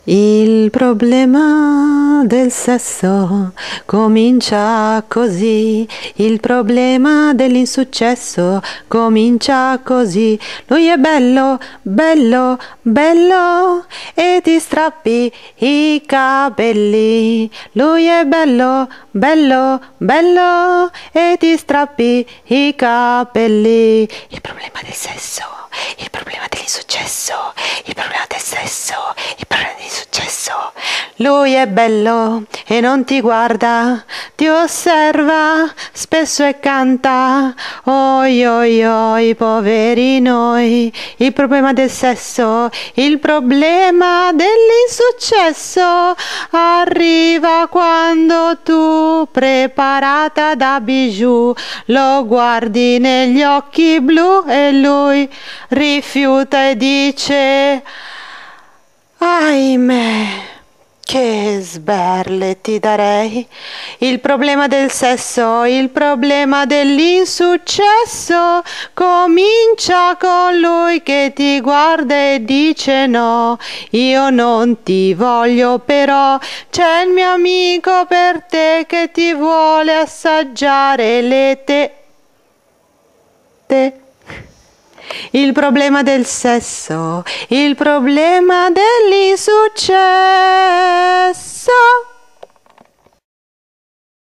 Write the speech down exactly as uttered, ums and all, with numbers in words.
Il problema del sesso comincia così, il problema dell'insuccesso comincia così. Lui è bello, bello, bello e ti strappi i capelli. Lui è bello, bello, bello e ti strappi i capelli. Il problema del sesso, il problema dell'insuccesso, il problema del sesso, il problema dell'insuccesso. Lui è bello e non ti guarda, ti osserva spesso e canta. Oi oi oi, poveri noi. Il problema del sesso, il problema dell'insuccesso arriva quando tu, preparata da bijou, lo guardi negli occhi blu e lui rifiuta e dice: ahimè, che sberle ti darei. Il problema del sesso, il problema dell'insuccesso comincia con lui che ti guarda e dice: no, io non ti voglio, però c'è il mio amico per te che ti vuole assaggiare le te. te. Il problema del sesso, il problema dell'insuccesso.